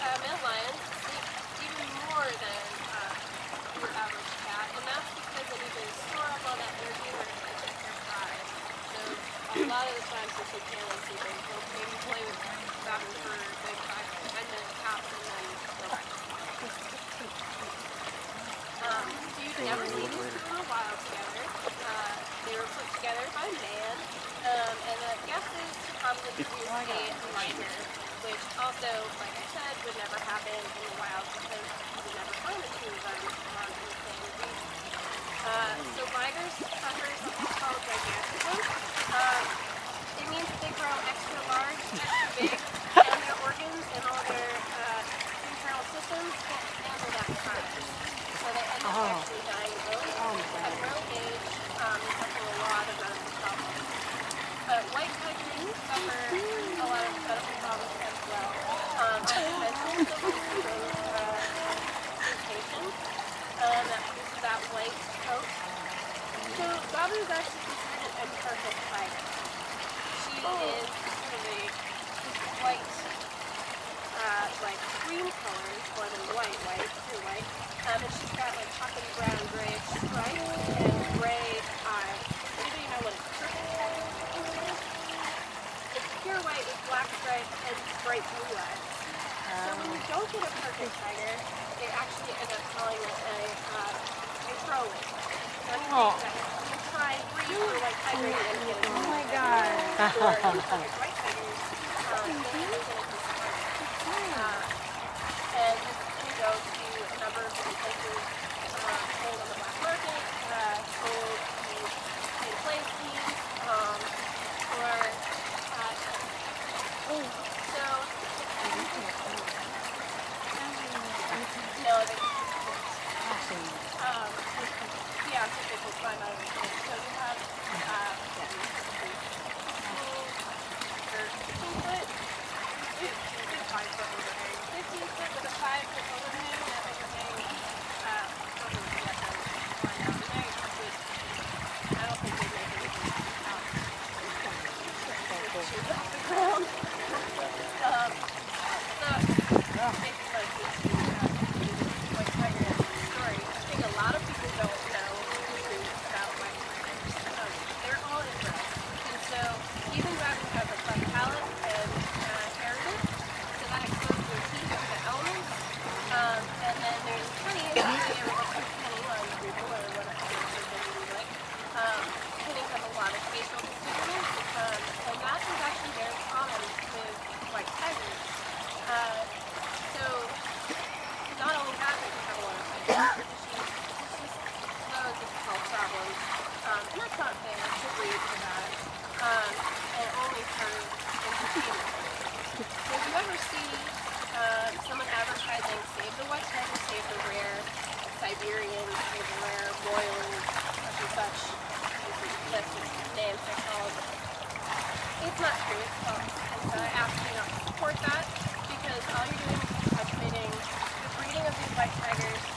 male lions sleep even more than your average cat, and that's because they need to store up all that energy in order to protect their pride. So a lot of the times if they can't sleep, they'll maybe play with Babin for maybe 5 to 10 minutes tops and then go back to sleep. So you've never seen these two in a while together. They were put together by man, and the guess is to probably produce a liger, which also, like I said, would never happen in the wild because you would never find the two of them in the same breed. So ligers suffer something called gigantism. It means that they grow extra large, extra big, and their organs and all their internal systems can't handle that size. So they end up actually dying early at an early age, suffering a lot of medical problems. But white tigers suffer a lot of medical problems as well. As you mentioned, the mutation that produces that white coat. So Babin is actually considered a perfect tiger. She is sort of a white, like cream color more than white, pure white. And she's got like chocolatey brown gray stripes and gray eyes. Anybody know what a perfect tiger is? It's pure white with black stripes and bright blue eyes. So when you don't get a perfect tiger, they actually end up calling it a throwaway. So you try and breed for white tigers and get it. Oh my God. Or imperfect white tigers, they end up getting discarded. And you go to a number of different places, sold on the black market, sold to play schemes, or so no, they yeah, typical climb out of the cage. So you have 15 foot, 5 foot overhang, 15 foot with a 5 foot overhang, and that overhang over the climb out the night, which I don't think they make anything out of the ground. So basically white tiger story. I think a lot of people don't know about white tigers. They're all inbred, and so even rabbits have a cleft palate and heritage, so that exposes their teeth to the elements. And then there's honey, and being able to put honey on people or whatever they like. Honey has a lot of facial constituents, and that is actually very common with white tigers. So not only that, but you have a lot of issues. It's just loads of health problems, and that's not fair to breed for that, and only for entertainment. So if you ever see someone advertising save the white tiger, save the rare Siberian, save the rare royal, such and such, list of names they call it, it's not true, it's false. And so I ask you not to support that, because all you're doing is perpetuating the breeding of these white tigers